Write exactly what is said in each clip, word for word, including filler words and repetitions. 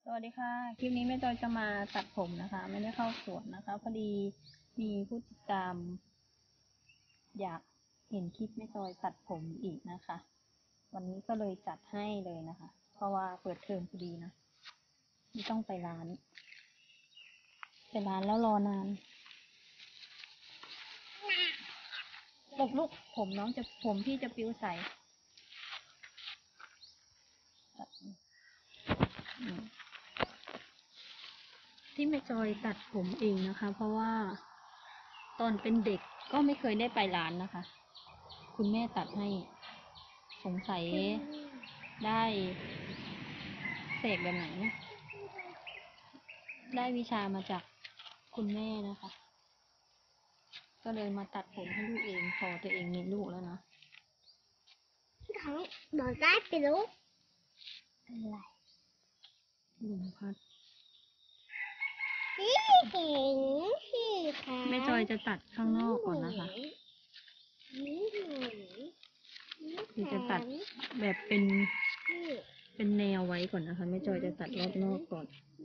สวัสดีค่ะคลิปนี้แม่จอยจะมาตัดผมนะคะไม่ได้เข้าสวนนะคะพอดีมีผู้ติดตาม อยากเห็นคลิปแม่จอยตัดผมอีกนะคะ วันนี้ก็เลยจัดให้เลยนะคะ เพราะว่าเปิดเทอมพอดีนะไม่ต้องไปร้านไปร้านแล้วรอนานหลบลูกผมน้องจะผมพี่จะปิ้วใสที่แม่จอยตัดผมเองนะคะ เพราะว่าตอนเป็นเด็กก็ไม่เคยได้ไปร้านนะคะ คุณแม่ตัดให้สงสัยได้เสกแบบไหนนะได้วิชามาจากคุณแม่นะคะ ก็เลยมาตัดผมให้ลูกเองพอตัวเองมีลูกแล้วนะทั้งบอกได้ไปลูกอะไรลุงพัดนี่เห็นสิคะแม่จอยจะตัดข้างนอกก่อนนะคะนี่เห็นนี่คือจะตัดแบบเป็นเป็นแนวไว้ก่อนนะคะแม่จอยจะตัดรอบนอกก่อน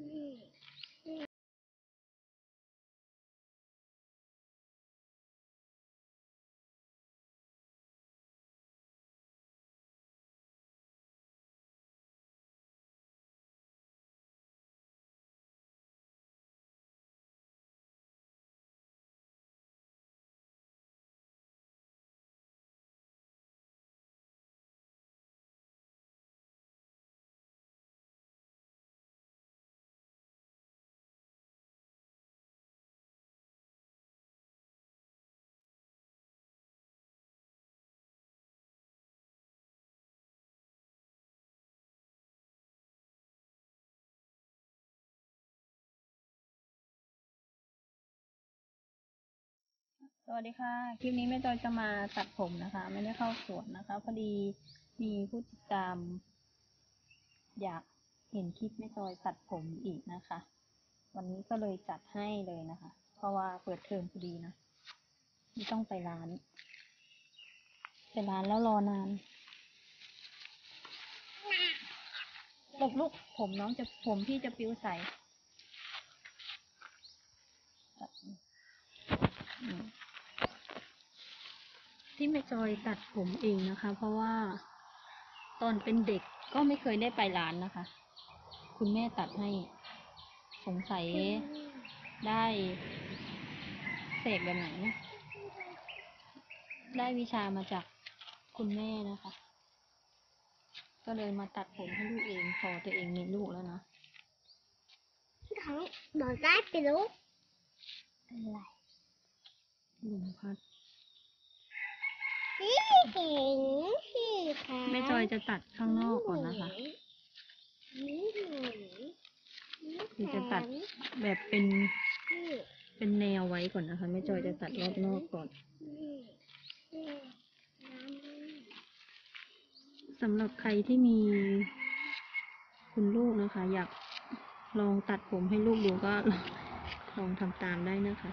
สวัสดีค่ะคลิปนี้แม่จอยจะมาตัดผมนะคะไม่ได้เข้าสวนนะคะพอดีมีผู้ติดตาม อยากเห็นคลิปแม่จอยตัดผมอีกนะคะ วันนี้ก็เลยจัดให้เลยนะคะ เพราะว่าเปิดเทอมพอดีนะไม่ต้องไปร้านไปร้านแล้วรอนานหลบลูกผมน้องจะผมพี่จะปิ้วใสที่แม่จอยตัดผมเองนะคะ เพราะว่าตอนเป็นเด็กก็ไม่เคยได้ไปร้านนะคะ คุณแม่ตัดให้สงสัยได้เสกแบบไหนนะได้วิชามาจากคุณแม่นะคะ ก็เลยมาตัดผมให้ลูกเองพอตัวเองมีลูกแล้วนะทั้งบอกได้ไปลูกอะไรลุงพัดนี่เห็นสิคะแม่จอยจะตัดข้างนอกก่อนนะคะนี่เห็นนี่คือจะตัดแบบเป็นเป็นแนวไว้ก่อนนะคะแม่จอยจะตัดรอบนอกก่อนสำหรับใครที่มีคุณลูกนะคะ อยากลองตัดผมให้ลูกดูก็ลองทำตามได้นะคะ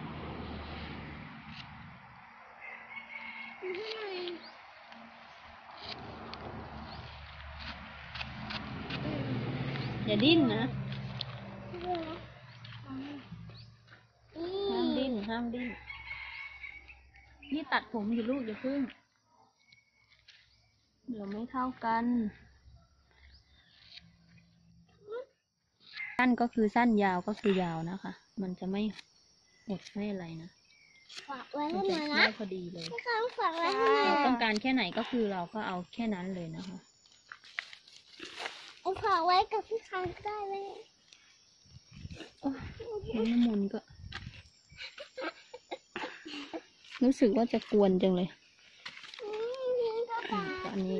อย่าดิ้นนะห้ามดิ้นห้ามดิ้นนี่ตัดผมอยู่ลูกอย่าพึ่งเดี๋ยวไม่เท่ากันสั้นก็คือสั้นยาวก็คือยาวนะคะ มันจะไม่หดไม่อะไรนะฝากไว้มัให้นหจะน่อยได้นะพอดีเลยพี่ค้างฝากไว้ให้หน่อยเราต้องการแค่ไหนก็คือเราก็เอาแค่นั้นเลยนะคะเอาฝากไว้กับพี่ค้างก็ได้เลยโอ้ยน้ำมนต์ก็ รู้สึกว่าจะกวนจังเลยอืมเลี้ยงก็ฝากอันนี้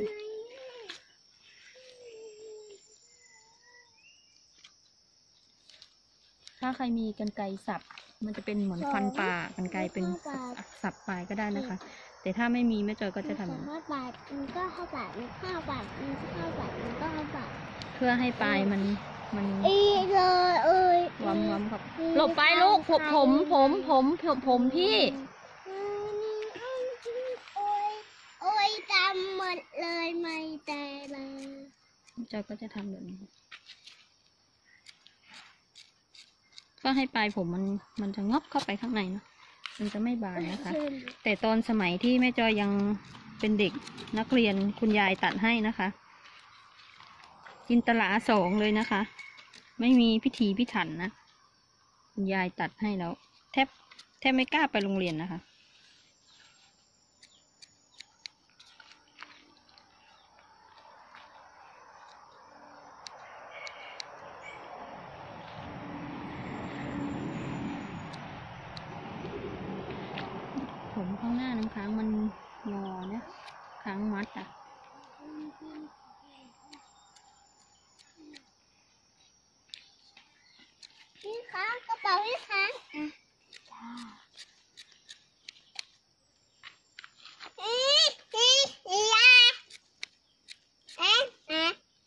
ถ้าใครมีกรรไกรสับ มันจะเป็นเหมือนฟันปลากรรไกรเป็นสับสับปลายก็ได้นะคะ แต่ถ้าไม่มีแม่จอยก็จะทำอย่างนี้ห้าบาทมันก็ห้าบาทมันห้าบาทมันก็ห้าบาทมันก็ห้าบาทเพื่อให้ปลายมันมันอีเลยเอ้ยวัมวัมครับหลบไปลูกผมผมผมผมผมผมพี่โอ้ยโอ้ยจำหมดเลยไม่แต่เลยแม่จอยก็จะทำแบบนี้ก็ให้ปลายผมมันมันจะงอกเข้าไปข้างในเนาะมันจะไม่บานนะคะ แต่ตอนสมัยที่แม่จอยยังเป็นเด็กนักเรียนคุณยายตัดให้นะคะจินตลาสองเลยนะคะ ไม่มีพิธีพิถันนะคุณยายตัดให้แล้วแทบแทบไม่กล้าไปโรงเรียนนะคะผมข้างหน้าน้ำค้างมันงอเนี่ยค้างมัดอ่ะพี่คะกระเป๋าพี่คะอ่ะจ้าอีอีอียาเอ๊ะเอ๊ะ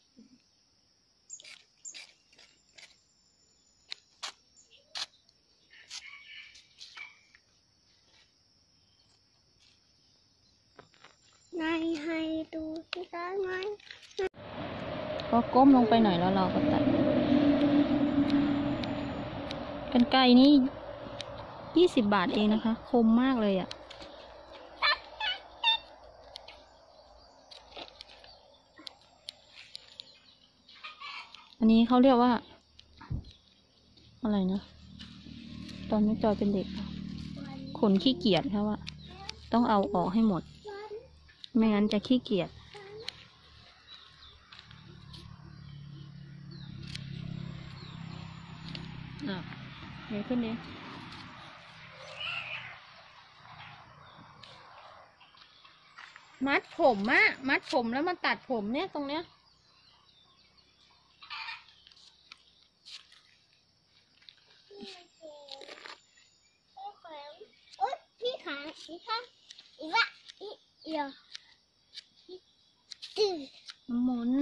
นายให้ดูที่ตาไหมก็ก้มลงไปหน่อยแล้วเราก็ตัดกรรไกรนี่ยี่สิบบาทเองนะคะคมมากเลยอะ่ะอันนี้เขาเรียกว่าอะไรนะตอนแม่จอยเป็นเด็กขนขี้เกียจเขาว่าต้องเอาออกให้หมดไม่งั้นจะขี้เกียจอ่ะเดี๋ยวขึ้นดิมัดผมอะมัดผมแล้วมาตัดผมเนี่ยตรงเนี้ยโอ๊ยพี่ขาพี่คะอีวะอีเอียวจืดน้ำมนต์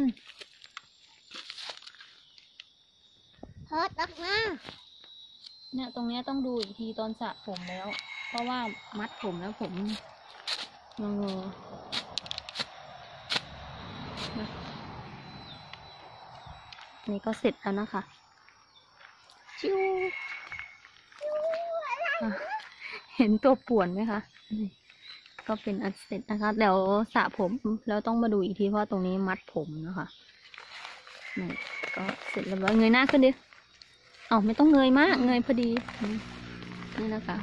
ทอดออกมาเนี่ยตรงเนี้ยต้องดูอีกทีตอนสระผมแล้ว เพราะว่ามัดผมแล้วผมงอๆนะนี่ก็เสร็จแล้วนะคะจิ้วอ่ะเห็นตัวป่วนไหมคะนี่ก็เป็นอันเสร็จนะคะเดี๋ยวสระผมแล้วต้องมาดูอีกทีเพราะตรงนี้มัดผมนะคะนี่ก็เสร็จแล้วเงยหน้าขึ้นดิเอาไม่ต้องเงยมากเงยพอดีนี่นะคะ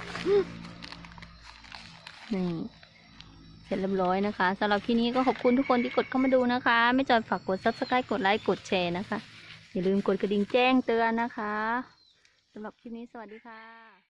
นี่เสร็จเรียบร้อยนะคะสำหรับคลิปนี้ก็ขอบคุณทุกคนที่กดเข้ามาดูนะคะไม่จอยฝากกด ซับสไครบ์ กดไลค์กดแชร์นะคะอย่าลืมกดกระดิ่งแจ้งเตือนนะคะสำหรับคลิปนี้สวัสดีค่ะ